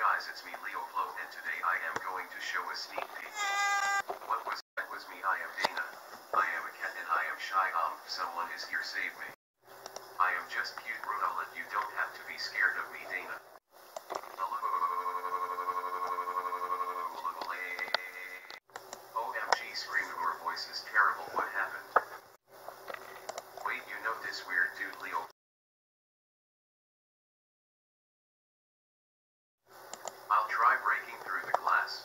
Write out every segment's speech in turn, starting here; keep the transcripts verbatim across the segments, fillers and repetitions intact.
guys, it's me Leo Flo, and today I am going to show a sneak peek. What was that was me, I am Dana. I am a cat and I am shy. Um, someone is here, save me. I am just cute Ronald, you don't have to be scared of me, Dana. Hello. O M G, scream, your voice is terrible, what happened? Wait, you know this weird dude Leo? I'll try breaking through the glass.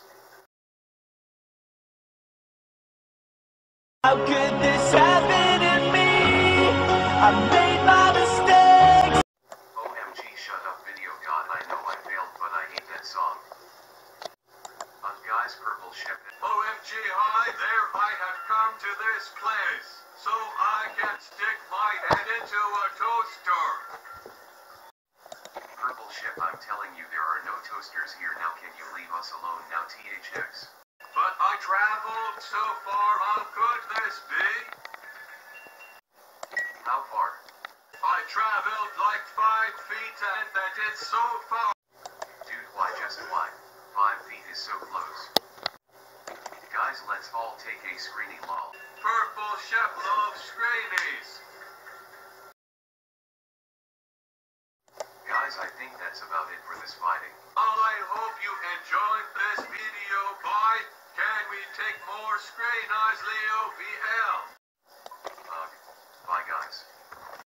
How could this happen to me? I made my mistakes. O M G, shut up video, god, I know I failed, but I hate that song. Uh, guys, Purple Chef. O M G, hi there, I have come to this place, so I can stick my head into a toaster. Purple Chef, I'm telling you there are no toasters here now, can you leave us alone now, T H X? But I traveled so far, how could this be? How far? I traveled like five feet and that is so far. Dude, why just why? Five feet is so close. Guys, let's all take a screeny lol. Purple Chef loves screenies. Guys, I think that's about it for this fighting. I hope you enjoyed this video. Bye. Can we take more screenies, Leo?